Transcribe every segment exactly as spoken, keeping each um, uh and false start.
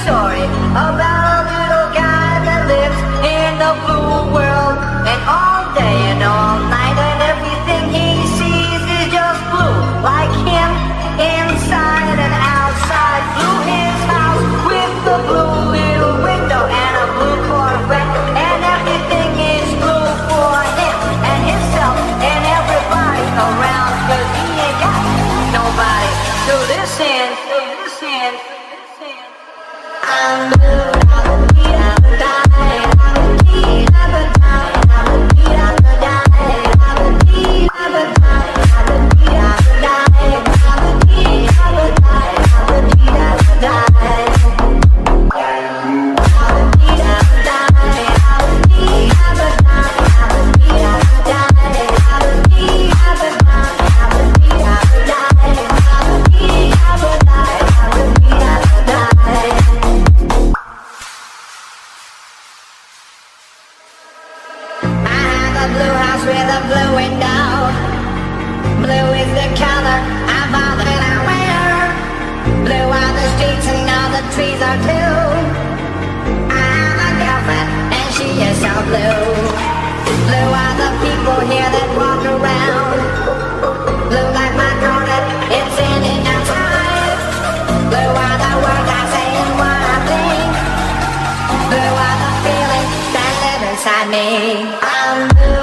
story about a little guy that lives in the blue world, and all day and all night, and everything he sees is just blue, like him, inside and outside. Blue his house with the blue little window and a blue Corvette, and everything is blue for him and himself and everybody around, 'cause he ain't got nobody to listen, to listen. I'm blue, I'm a beat, I'm a die, I'm a beat, I'm a die, I'm a beat, I'm a die, I'm a beat, I'm a die, I'm a beat, I'm a die, I'm a beat, I'm a die, I'm a beat, I'm a die. Blue house with a blue window. Blue is the color of all that I wear. Blue are the streets and all the trees are too. I have a girlfriend and she is so blue. Blue are the people here that walk around. Blue like my garden, it's in and outside. Blue are the words I say and what I think. Blue are the feelings that live inside me. I'm blue.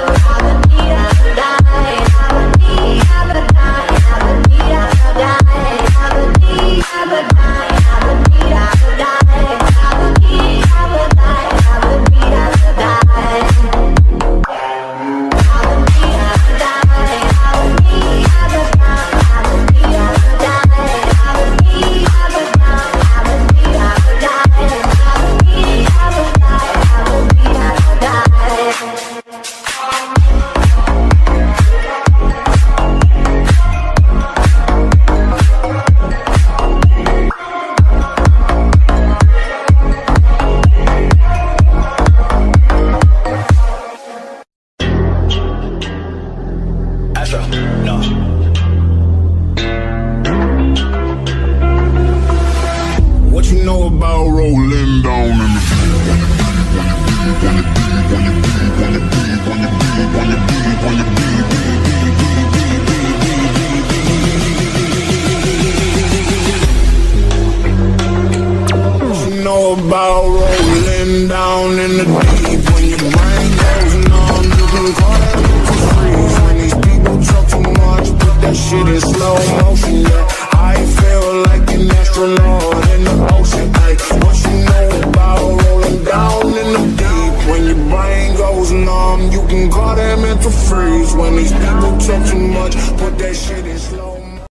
About rolling down in the deep. When your brain goes numb, you can call that to freeze. When these people talk too much, put that shit in slow motion. Yeah, I feel like an astronaut in the ocean. Ay, what you know about rolling down in the deep? When your brain goes numb, you can call that mental freeze. When these people talk too much, put that shit in slow